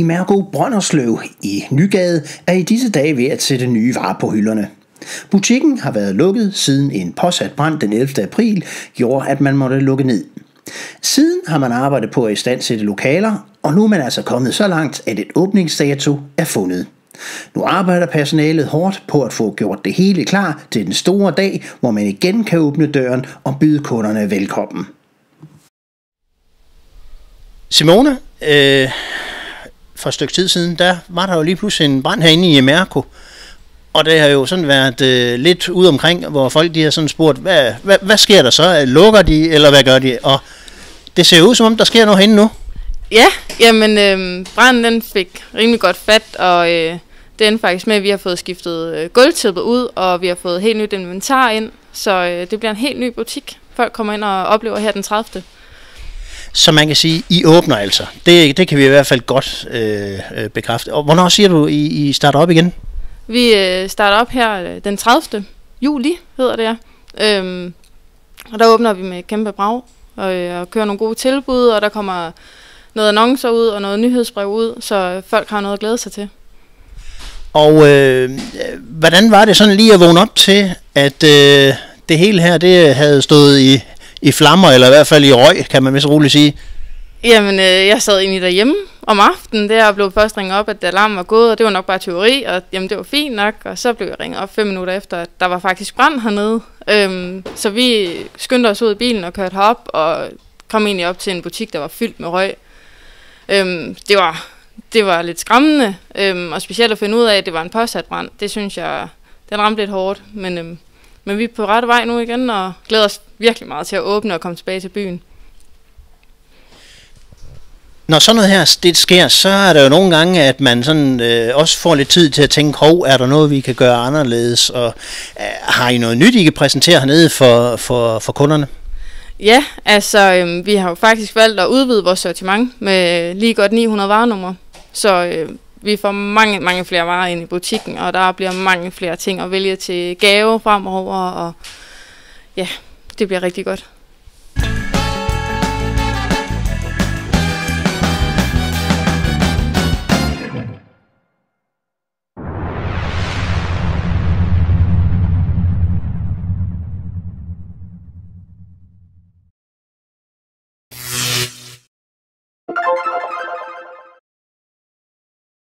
Imerco Brønderslev i Nygade er i disse dage ved at sætte nye varer på hylderne. Butikken har været lukket siden en påsat brand den 11. april gjorde, at man måtte lukke ned. Siden har man arbejdet på at istandsætte lokaler, og nu er man altså kommet så langt, at et åbningsdato er fundet. Nu arbejder personalet hårdt på at få gjort det hele klar til den store dag, hvor man igen kan åbne døren og byde kunderne velkommen. Simone, for et stykke tid siden, der var der jo lige pludselig en brand herinde i Imerco. Og det har jo sådan været lidt ude omkring, hvor folk de har sådan spurgt, hvad sker der så? Lukker de, eller hvad gør de? Og det ser ud som om, der sker noget herinde nu. Ja, jamen branden den fik rimelig godt fat, og det endte faktisk med, at vi har fået skiftet gulvtæppet ud, og vi har fået helt nyt inventar ind. Så det bliver en helt ny butik. Folk kommer ind og oplever her den 30. Så man kan sige, I åbner altså. Det kan vi i hvert fald godt bekræfte. Og hvornår siger du, I starter op igen? Vi starter op her den 30. juli, hedder det og der åbner vi med kæmpe brag og kører nogle gode tilbud, og der kommer noget annoncer ud og noget nyhedsbrev ud, så folk har noget at glæde sig til. Og hvordan var det sådan lige at vågne op til, at det hele her det havde stået i flammer, eller i hvert fald i røg, kan man vist roligt sige? Jamen, jeg sad egentlig derhjemme om aftenen der og blev først ringet op, at alarmen var gået, og det var nok bare teori, og jamen, det var fint nok, og så blev jeg ringet op 5 minutter efter, at der var faktisk brand hernede. Så vi skyndte os ud i bilen og kørte herop, og kom egentlig op til en butik, der var fyldt med røg. Det var lidt skræmmende, og specielt at finde ud af, at det var en påsat brand. Det synes jeg, den ramte lidt hårdt, men vi er på rette vej nu igen, og glæder os virkelig meget til at åbne og komme tilbage til byen. Når sådan noget her det sker, så er der jo nogle gange, at man sådan, også får lidt tid til at tænke, er der noget, vi kan gøre anderledes? Og har I noget nyt, I kan præsentere hernede for kunderne? Ja, altså vi har jo faktisk valgt at udvide vores sortiment med lige godt 900 varenumre. Så vi får mange flere varer ind i butikken, og der bliver mange flere ting at vælge til gave fremover, og ja, det bliver rigtig godt.